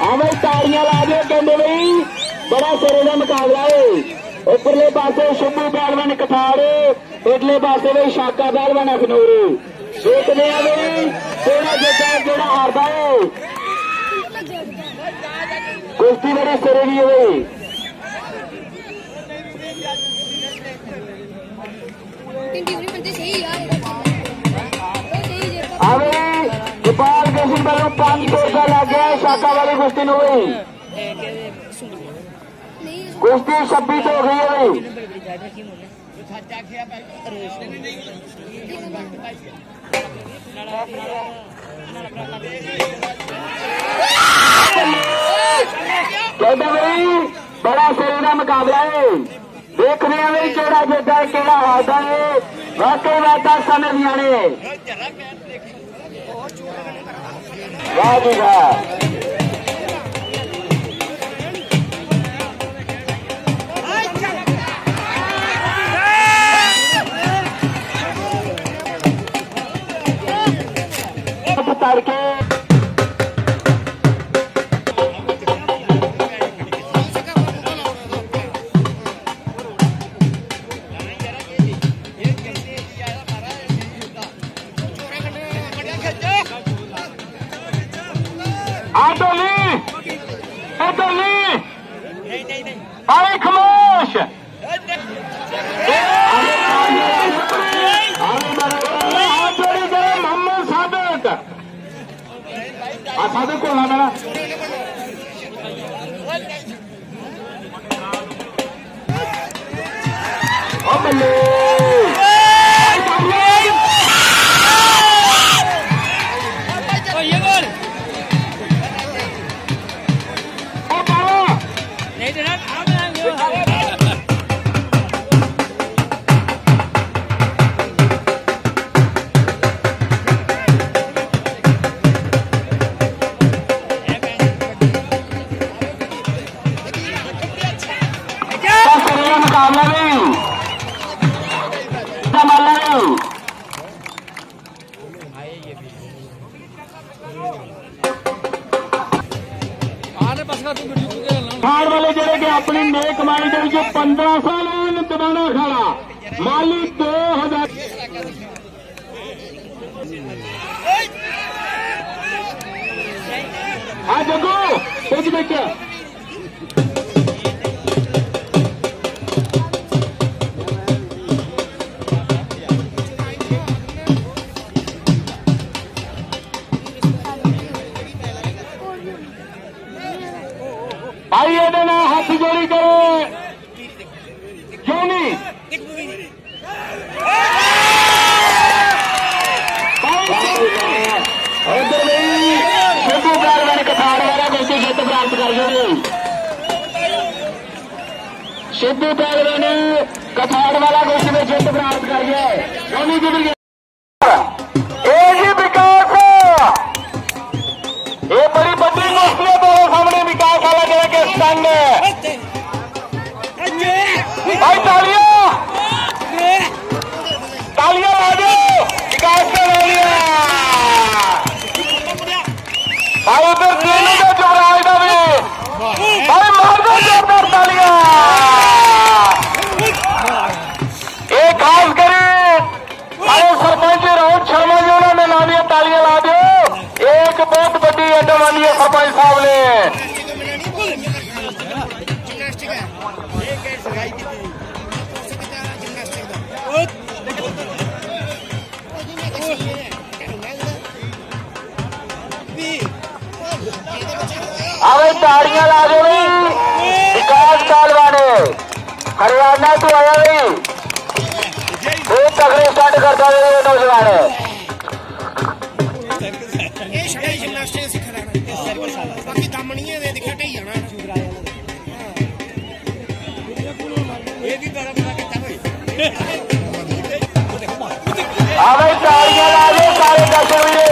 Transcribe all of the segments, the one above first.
हाँ भाई ताड़ियां ला दो कहते भाई बड़ा सिरे का मुकाबला है। उपरले पासे शुभू पहलवान कठाड़, इधरले पासे भाई शाका पहलवान अखनूर। देखते हैं भाई केड़ा जितना केड़ा हारता है। कुश्ती बड़ी सिरे की है भाई। हाँ भाई गोपाल कृष्ण वालों 500 रुपया लग गया शाका वाली कुश्ती में भाई। कुश्ती 26 हो गई है भाई। कहते भाई बड़ा सिरे का मुकाबला है। देख रहे हैं भाई केड़ा जितना है केड़ा हारता है। वाकई बात समय दिया ने वाह जी वाह। तड़के अरे खामोश मोहम्मद सादिक सादिक को ला मेरा मुकाबला नहीं खाड़ वाले जड़े के अपनी नेक कमाई के 15 साल दबाना खाड़ा माली 2000 हाँ जगो कुछ देखिए भाई ये देना हाथ जोड़ी करो क्यों नहीं शुभू पहलवान कठाड़ वाला गोष्ठी जित प्राप्त कर गए। शुभू पहलवान कठाड़ वाला गोष्ठी में जित प्राप्त कर गया। ये बड़ी बड़ी गोष्ठी तो सामने विकास वाला जगह के संग भाई तालियां तालियां ला दो विकास का ला लिया भाई उधर तीनों का जुबराज का भी भाई मार दो जोरदार तालियां। एक खास करे अरे सरपंच राहुल शर्मा जी उन्होंने ला दिया तालियां ला दो। एक बहुत बड़ी आइटम आनी है सरपंच साहब ने। अरे ताड़ियां ला दो भाई विकास कालवाने हरियाणा तो आया भाई बहुत तगड़े स्टार्ट करता है ये नौजवान है। हाँ भाई ताड़ियां ला दो सारे दर्शक हुए।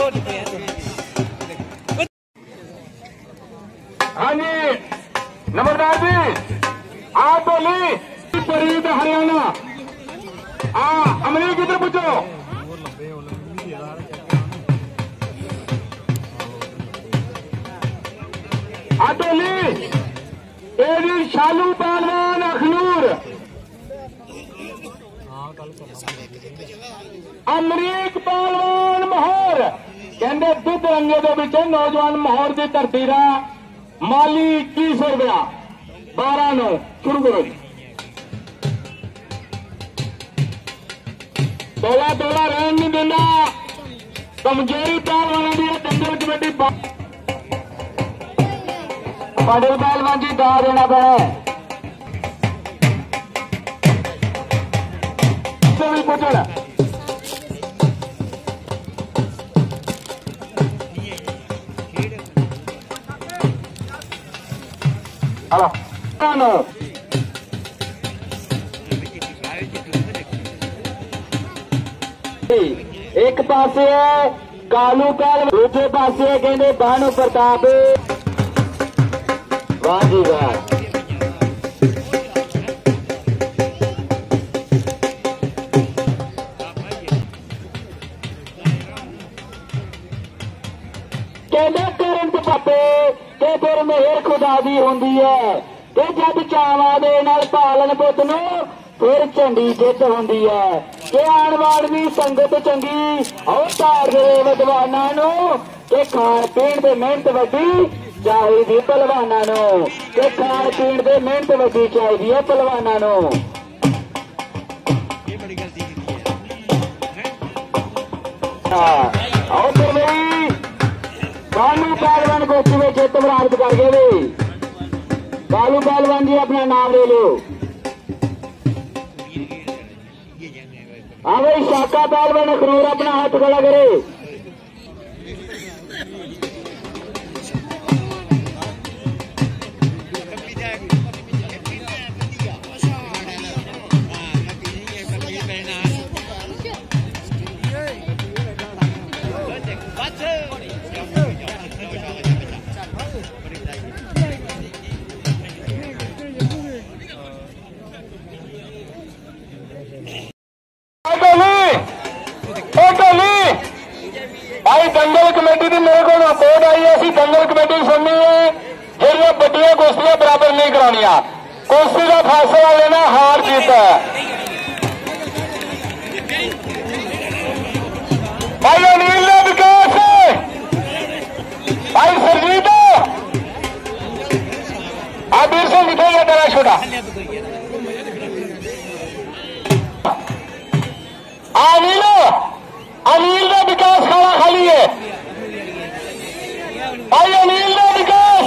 हाँ जी नंबरदार जी आप बोली फरीद हरियाणा अमरीक इधर पूछो आटोली एडी शालू पहलवान अखनूर अमरीक पहलवान माहौर कहते दुध रंगे के नौजवान माहौर की धरती का माली 2100 रुपया 12 शुरू करो जी तोला तोला रहन नहीं देना कमजोरी पहलवानों की दंगल कमेटी पाटिल पहलवान जी दा देना पैना पूछना हेलो एक पासे है कालू पहल दूसरे पासे कहते भानु प्रताप वाह जी वाह कहते करंट पापे ते फिर मेहर खुदा दी होंदी है ते जब चावा दे नाल पालन पुत नूं फिर झंडी जित होंदी है कि आण वाली संगत चंगी और धार दे विद्वानां नूं ते खाण पीण ते मेहनत वड्डी चाहिदी पहलवानां नूं ते खाण पीण ते मेहनत वड्डी चाहिदी है पहलवानां नूं और फिर कालू पहलवान गोष्ठी में जित प्राप्त कर गए कालू पहलवान जी अपना नाम ले लो हाँ भाई शाका पहलवान अखनूर अपना हाथ खड़ा करे भाई दंगल कमेटी की मेरे को रिपोर्ट आई है असी दंगल कमेटी सुननी है ਜਿਹੜੀਆਂ ਵੱਡੀਆਂ ਕੁਸ਼ਤੀਆਂ बराबर नहीं करानिया कुश्ती का फैसला लेना हार जीत है भाई अनिल ने विकास भाई सरजीत आबिर से लिखे गया तेरा छोटा अनिल का विकास खाना खाली है भाई अनिल का विकास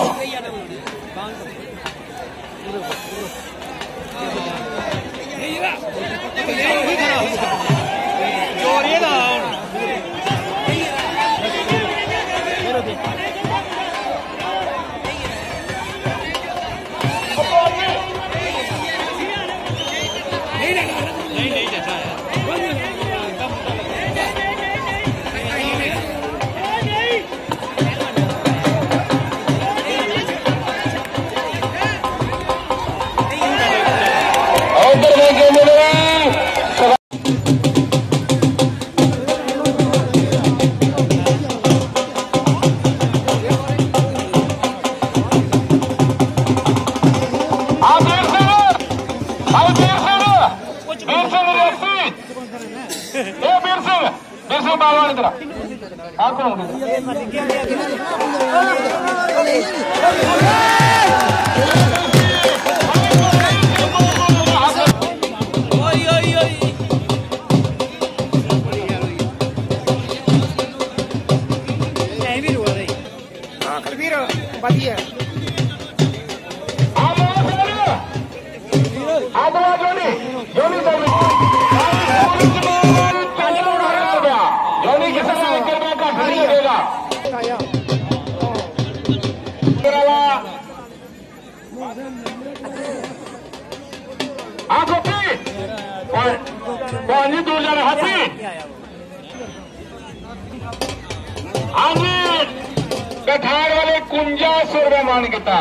दूर जाना हाथी हाँ जी कठार वाले 5100 रुपये मान किया।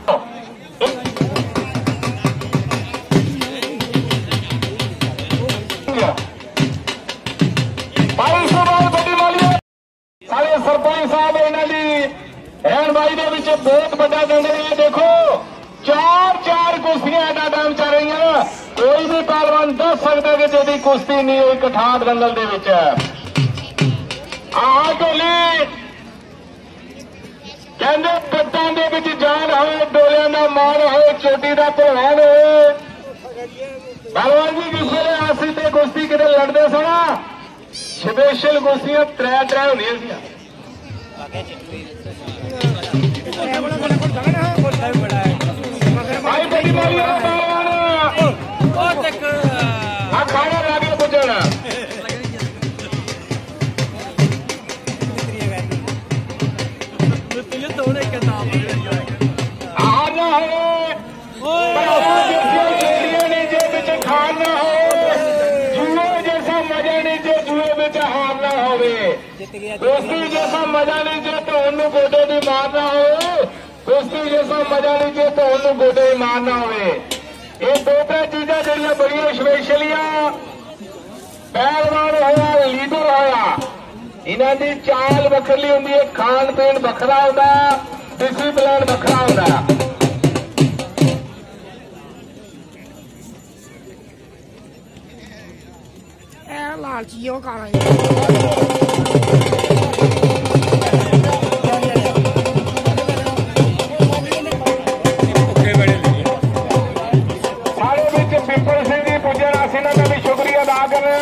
सारे सरपंच साहब इन्हों की रहनबाई के बहुत बड़ा दंड है। देखो 4 कुश्तियां एडा टाइम चल रही हैं। कोई भी पहलवान दस सकता कि जी कुश्ती नहीं हुई कठार दंगल के ढोली कहते पट्टां दे विच जान हो, डोलियां का मान हो, चोटी का पहलवान हो। पहलवान जी किसी ने आसी ते कुश्ती कितने लड़ते सन, स्पेशल कुश्तियां त्रै होंदियां सी। खाना लागे पुजना खाना हो जुए जैसा मजा नहीं जो जुए में हारना हो, कुश्ती जैसा मजा नहीं जो तो उन्होंने गोडे भी मारना हो, कुश्ती जैसा मजा नहीं जो तो उन्होंने गोडे भी मारना हो। ये दो चीजा जड़िया बड़िया स्पेशलिया पहलवान होया लीडर होया इन्हों की चाल वखरी होंगी है, खान पीन वखरा होता, डिसिप्लिन वखरा होता। लालची हो काला पिंपल सिंह जी पूजन आसिना का भी शुक्रिया अदा कर रहे हैं।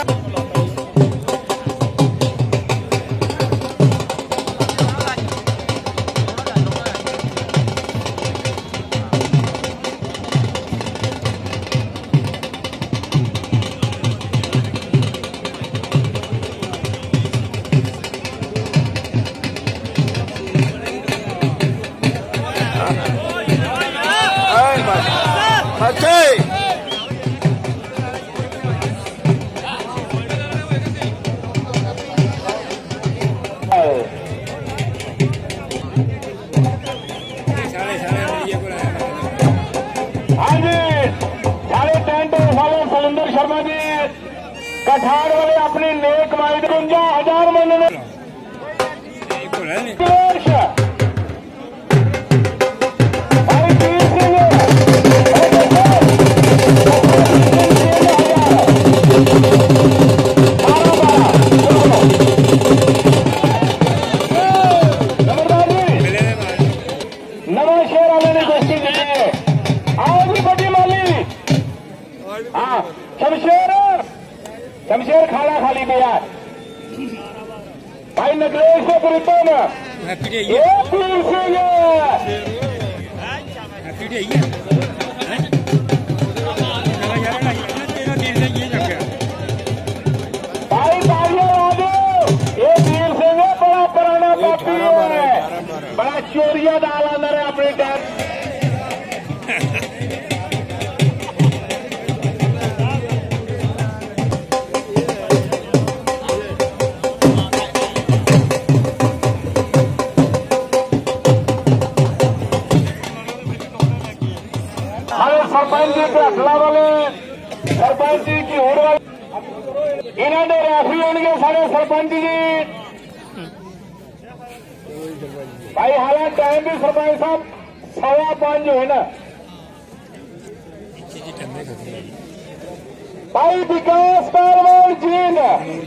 शर्मा जी कठार वाले अपनी नेक कमाई 52,000 मन नवा शेर वाले ने गोष्ठी की है। आओ जी बड़ी माली हाँ शमशेर खाला खाली पे यार भाई नगरेश से प्रीतम भाई तालियां ला दो। ये वीर सिंह बड़ा पुराना पापी है, बड़ा चोरिया दाल अंदर है अपने टाइम। सरपंच जी के हसला वाले सरपंच जी की होड़ वाले इन्होंने रेफरी होंगे सारे सरपंच जी भाई। हालांकि टाइम भी सरपंच साहब 5:15 जो है ना भाई विकास पहलवान जींद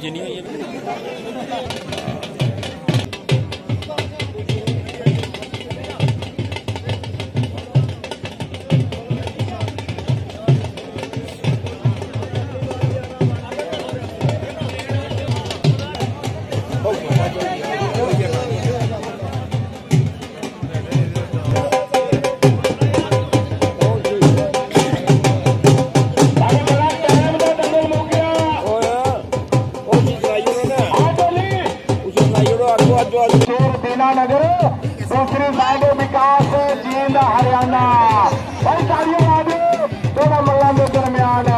नगर दूसरी साइड विकास जींद हरियाणा भाई तालियां ला दो दोनों मल्लों के दरमियान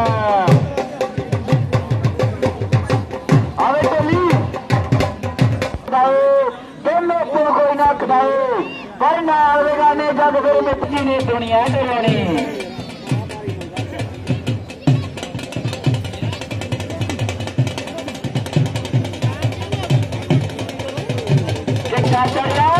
आवे चली लोगों कोई ना खिलाए पर नाल बेगाने जग फिर मिट जी ने दुनिया डरानी चिट्टा चढ़िया